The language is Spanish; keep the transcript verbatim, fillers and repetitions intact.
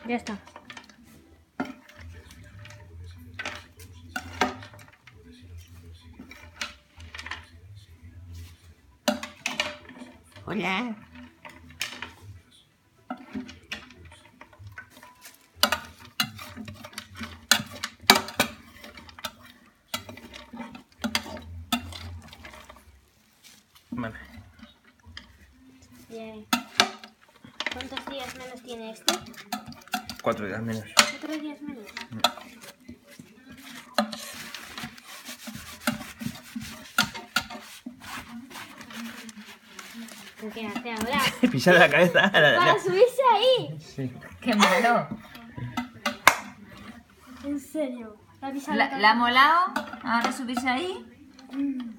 Ya está. Hola. Vale. Bien. ¿Cuántos días menos tiene este? Cuatro días menos. ¿Cuatro días menos? ¿Qué hace ahora? Pisar la cabeza. ¡Para subirse ahí! Sí. ¡Qué malo! En serio. ¿La ha pisado ¿La, la ¿La ha molado? ¿Ahora subirse ahí? Mm.